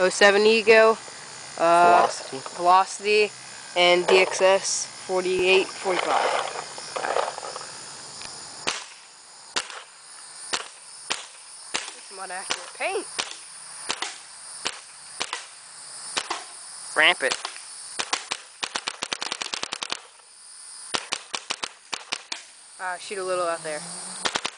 07 Ego, Velocity. Velocity, and DXS 4845. Some unaccurate paint. Rampant. Shoot a little out there.